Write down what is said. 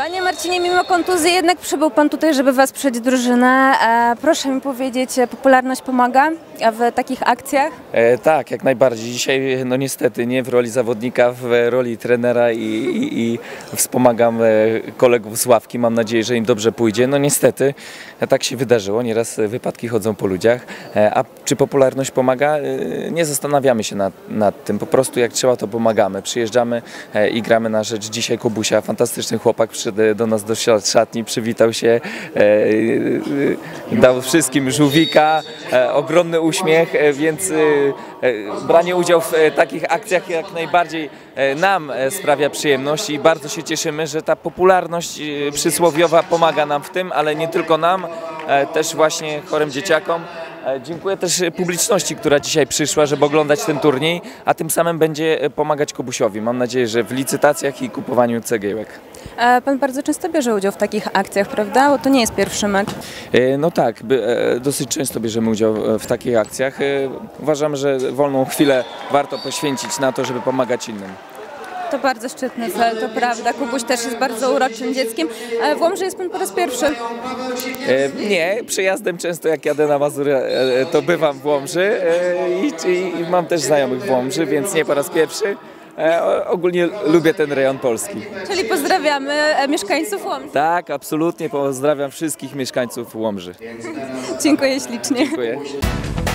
Panie Marcinie, mimo kontuzji jednak przybył Pan tutaj, żeby wesprzeć drużynę. Proszę mi powiedzieć, popularność pomaga w takich akcjach? Tak, jak najbardziej. Dzisiaj, no niestety, nie w roli zawodnika, w roli trenera i wspomagam kolegów z ławki. Mam nadzieję, że im dobrze pójdzie. No niestety, tak się wydarzyło. Nieraz wypadki chodzą po ludziach. A czy popularność pomaga? Nie zastanawiamy się nad tym. Po prostu jak trzeba, to pomagamy. Przyjeżdżamy i gramy na rzecz dzisiaj Kubusia. Fantastyczny chłopak przyszedł do nas do szatni, przywitał się, dał wszystkim żółwika, ogromny uśmiech, więc branie udziału w takich akcjach jak najbardziej nam sprawia przyjemność i bardzo się cieszymy, że ta popularność przysłowiowa pomaga nam w tym, ale nie tylko nam, też właśnie chorym dzieciakom. Dziękuję też publiczności, która dzisiaj przyszła, żeby oglądać ten turniej, a tym samym będzie pomagać Kubusiowi. Mam nadzieję, że w licytacjach i kupowaniu cegiełek. Pan bardzo często bierze udział w takich akcjach, prawda? Bo to nie jest pierwszy mecz. No tak, dosyć często bierzemy udział w takich akcjach. Uważam, że wolną chwilę warto poświęcić na to, żeby pomagać innym. To bardzo szczytny cel, to prawda. Kubuś też jest bardzo uroczym dzieckiem. W Łomży jest Pan po raz pierwszy? Nie, przejazdem często jak jadę na Mazury, to bywam w Łomży i mam też znajomych w Łomży, więc nie po raz pierwszy. Ogólnie lubię ten rejon Polski. Czyli pozdrawiamy mieszkańców Łomży. Tak, absolutnie pozdrawiam wszystkich mieszkańców Łomży. Dziękuję ślicznie. Dziękuję.